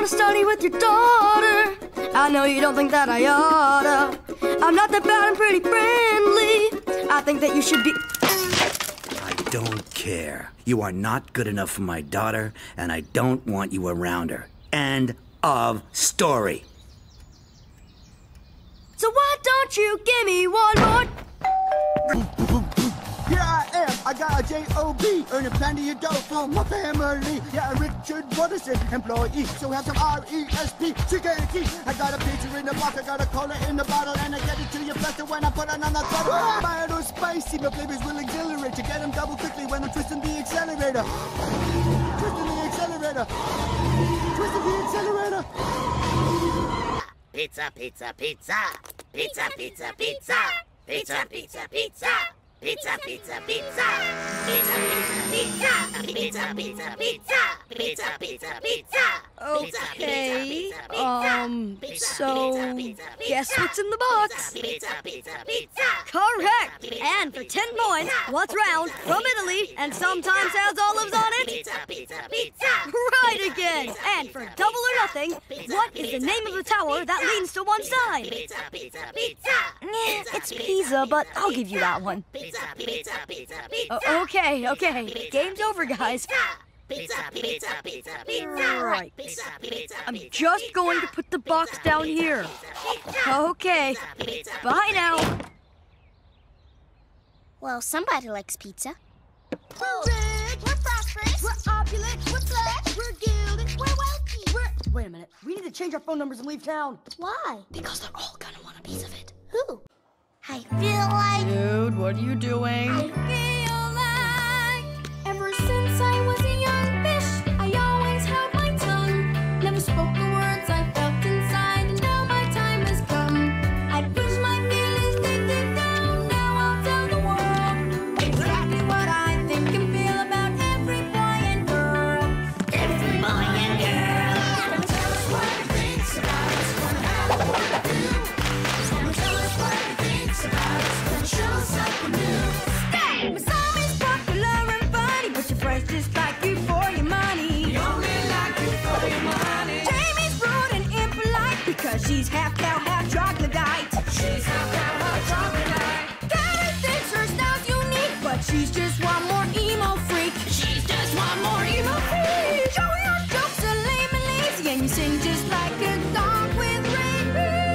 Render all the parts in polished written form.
wanna study with your daughter. I know you don't think that I oughta. I'm not that bad, I'm pretty friendly. I think that you should be... I don't care. You are not good enough for my daughter, and I don't want you around her. End of story. So why don't you give me one more... Here I am, I got a J.O.B. earning plenty of dough for my family. Yeah, I'm Richard Watterson, employee, so have some R-E-S-P, security. I got a pizza in the box, I got a cola in the bottle, and I get it to you faster when I put it on the throttle. My little spicy, my flavors will exhilarate to get them double quickly when I'm twisting the accelerator. Twisting the accelerator. Twisting the accelerator. Pizza, pizza, pizza. Pizza, pizza, pizza. Pizza, pizza, pizza. Pizza, pizza, pizza. Pizza, pizza, pizza. Pizza, pizza, pizza. Pizza, pizza, pizza. Okay, so guess what's in the box? Pizza, pizza, pizza. Correct! And for 10 points, what's round, from Italy, and sometimes has olives on it? Pizza, pizza, pizza. Right again! And for double or nothing, what is the name of the tower that leans to one side? Pizza, pizza, pizza. It's Pisa, but I'll give you that one. Pizza, pizza, pizza, pizza. Okay. Game's over, guys. Pizza, pizza, pizza, pizza. Right. Pizza, pizza, I'm pizza, just going to put the box down here. Okay. Bye now. Well, somebody likes pizza. We're rich, we're prosperous, we're opulent, we're plush, we're gilded, we're wealthy, Wait a minute. We need to change our phone numbers and leave town. Why? Because they're all gonna want a piece of it. Who? I feel like... Dude, what are you doing? I feel like... Ever since I was a young fish, I always held my tongue. Never spoke the words I felt inside, and now my time has come. I push my feelings deep down, now I'll tell the world exactly what I think and feel about every boy and girl. Every boy and girl. Someone tell us what he thinks about us, gonna have a review. Someone tell us what he thinks about us, gonna show us something new. Stay! My song is popular and funny, but you're fresh just like you for your money. We only like you for your money. Jamie's rude and impolite because she's half cow, half troglodyte. She's half cow, half troglodyte. Carrie thinks her style's unique, but she's just one more emo freak. She's just one more emo freak. Joey, your jokes are lame and lazy, and you sing just like a dog with rabies.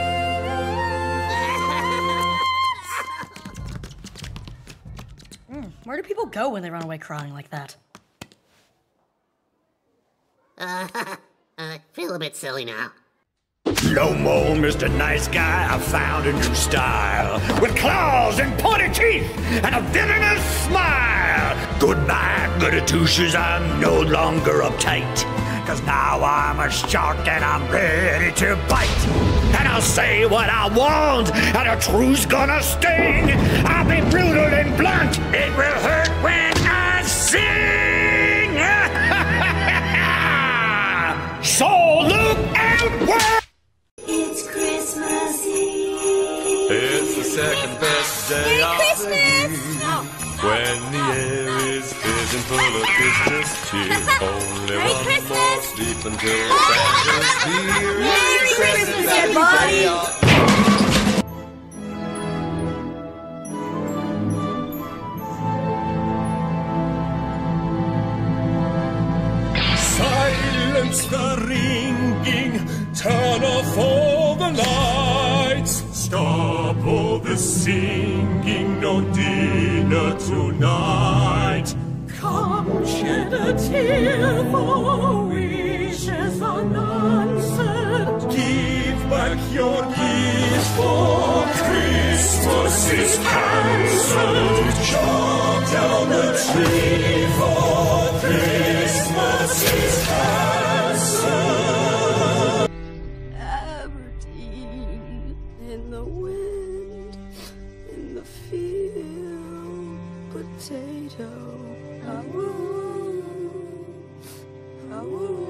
Where do people go when they run away crying like that? I feel a bit silly now. No more, Mr. Nice Guy. I found a new style with claws and pointed teeth and a villainous smile. Goodbye, goody two-shoes. I'm no longer uptight. 'Cause now I'm a shark and I'm ready to bite. And I'll say what I want, and the truth's gonna sting. I'll be brutal and blunt. It will hurt when I sing. So look out! It's Christmas Eve. It's the second best day of the year. When the air is fizzing full of Christmas cheer. Only Merry one Christmas. more sleep until Santa's here. Merry Christmas, everybody. Silence the ringing, turn off all the lights. Stop all the singing, no dinner tonight. Come shed a tear for wishes unanswered. Give back your gifts, for Christmas is cancelled. Chop down the tree, for Christmas is cancelled. Aberdeen, in the wind, in the field, potato. Ah-woo, ah-woo.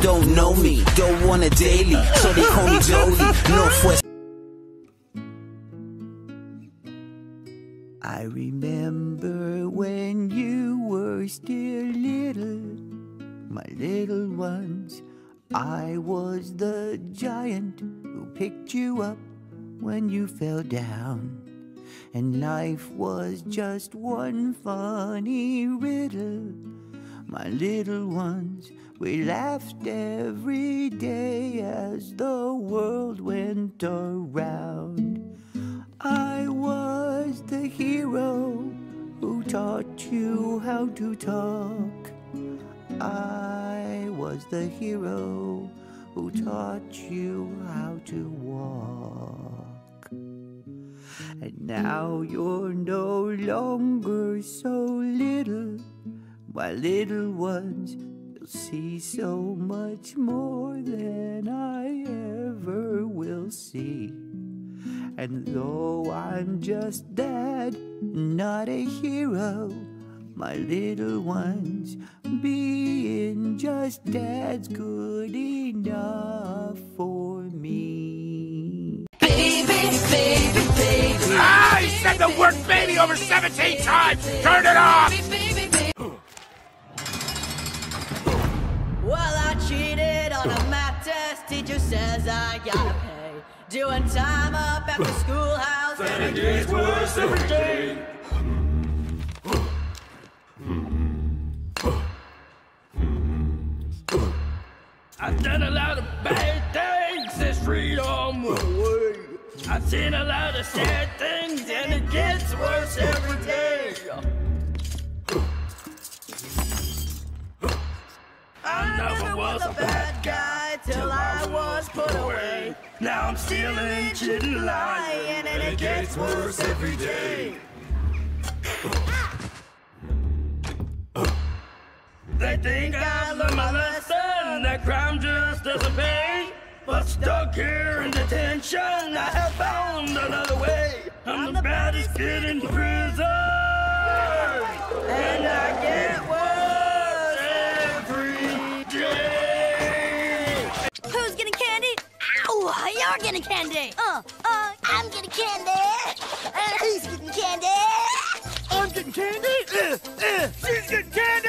don't know me, don't want a daily, so they call me Jody. Northwest. I remember when you were still little, my little ones. I was the giant who picked you up when you fell down. And life was just one funny riddle. My little ones, we laughed every day as the world went around. I was the hero who taught you how to talk. I was the hero who taught you how to walk. And now you're no longer so little, my little ones. You'll see so much more than I ever will see. And though I'm just dad, not a hero, my little ones, being just dad's good enough for me. Baby, baby, baby. Ah, he said the word baby over 17 times! Turn it off! Well, I cheated on a math test. Teacher says I gotta pay. Doing time up at the schoolhouse, and it gets worse every day. I've done a lot of bad things since freedom went away. I've seen a lot of sad things, and it gets worse every day. I never was a bad guy till I was put away. Now I'm stealing, cheating, lying, and it gets worse every day. They think I learned my lesson, that crime just doesn't pay. But stuck here in detention, I have found another way. I'm the baddest kid in prison, and I get worse every day. Who's getting candy? Ow! You're getting candy! I'm getting candy. Who's getting candy? I'm getting candy! She's getting candy!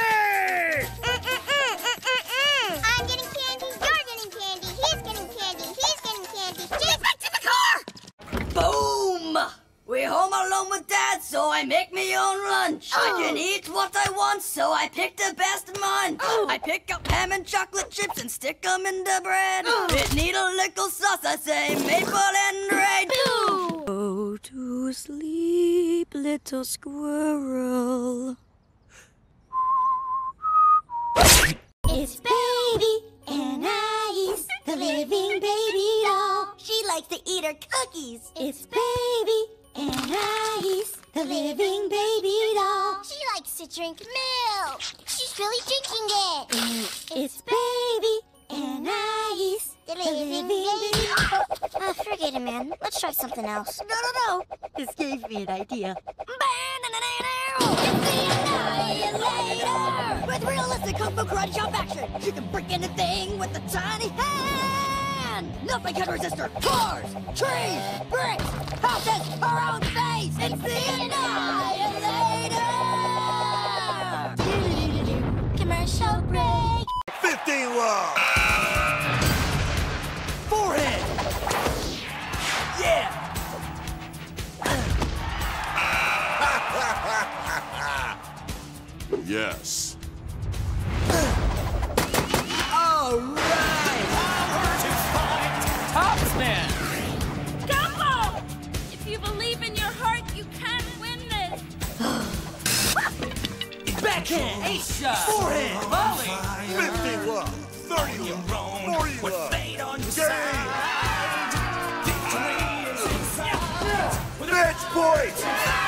I'm getting candy. You're getting candy. He's getting candy. He's getting candy. Get back to the car! Boom! We're home alone with Dad, so I make me own lunch. I can eat what I want, so I pick the best munch. I pick up ham and chocolate chips and stick them in the bread. It need a little sauce, I say maple and red. Go to sleep, little squirrel. It's Baby and Ice, the living baby doll. She likes to eat her cookies. It's Baby and Ice, the living baby doll. She likes to drink milk. She's really drinking it. It's Baby and Ice, The living baby. Forget it, man. Let's try something else. No. This gave me an idea. With realistic kung fu karate chop action, she can break anything with a tiny hand. Nothing can resist her. Cars, trees, bricks, houses, her own face. It's the Annihilator. Commercial break. 15 love! Forehead! Yeah! Yes. All right! Topsman! Gumball! If you believe in your heart, you can win this. Backhand! Ace shot! Forehead! Volley! 50 love! 30 love! 40 love! Match point!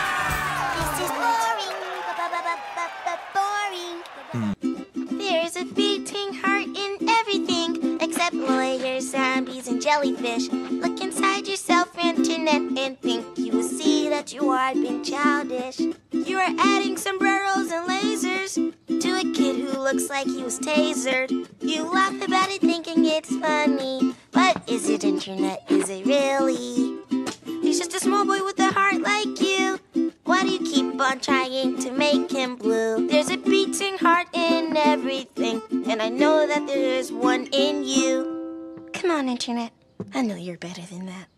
Boring. There's a beating heart in everything except lawyers, zombies, and jellyfish. Look inside yourself, internet, and think. You will see that you are being childish. You are adding sombreros and lasers to a kid who looks like he was tasered. You laugh about it thinking it's funny. But is it internet? Is it really? He's just a small boy with a heart like you. Why do you keep on trying to make him blue? There's a beating heart in everything, and I know that there is one in you. Come on, internet. I know you're better than that.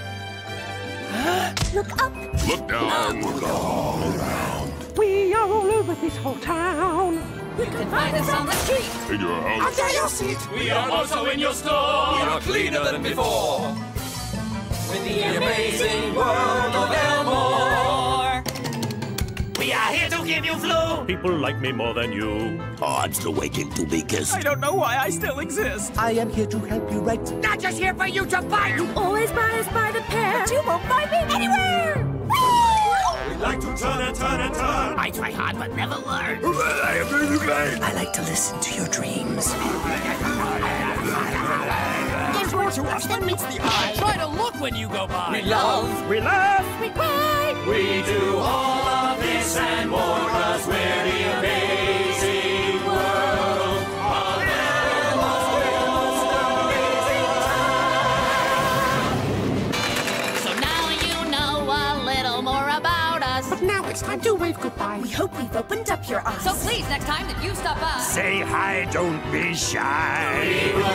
Look up. Look down. Look all around. We are all over this whole town. You can find us on the street. In your house. Under your seat. We are also in your store. We are cleaner than before. With the amazing world of Elmore. We are here to give you flu. People like me more than you. Oh, I'm still waiting to be kissed. I don't know why I still exist. I am here to help you right. Not just here for you to bite. You always buy us by the pair, but you won't find me anywhere. We like to turn and turn and turn. I try hard but never learn. I like to listen to your dreams. There's more to us than meets the eye. Try to look when you go by. We love, We laugh. We cry. we do all of this and more, 'cause we're the amazing world of So now you know a little more about us. But now it's time to wave goodbye. We hope we've opened up your eyes. So please, next time that you stop by, Say hi, don't be shy.